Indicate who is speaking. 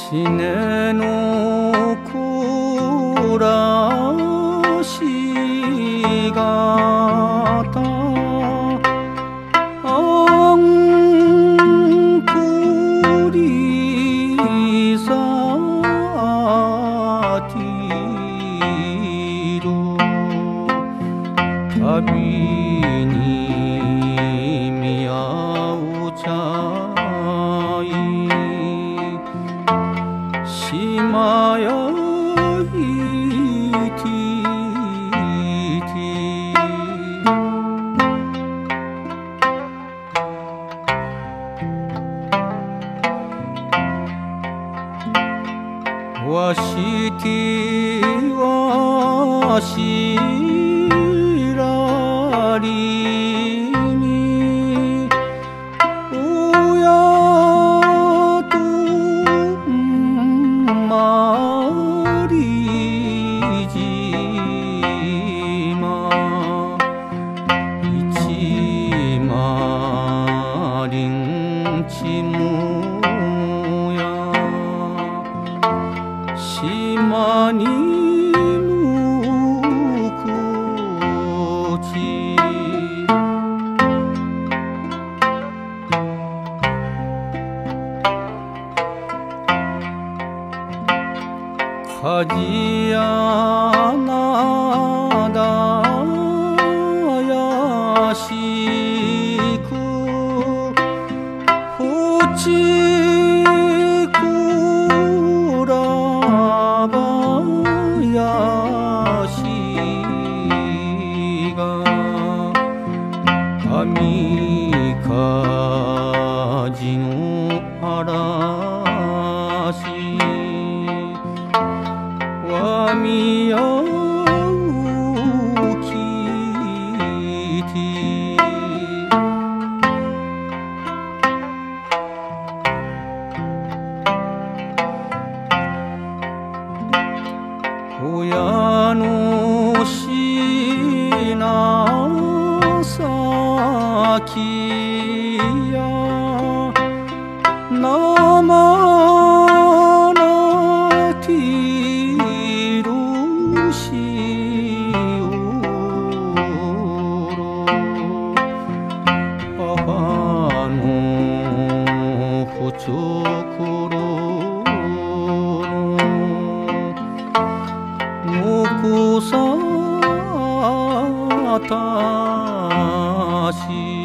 Speaker 1: 死ねの暮らし方アンクリサティド旅に見合うちゃい島よいてわしてわしらりに親とまりじま一まりんちむや島に向くちかじやなだやしくふちくらばやしがあみかじの嵐わみやうきて親のしなさきやなまなているしおろ母の不足ぬくさたし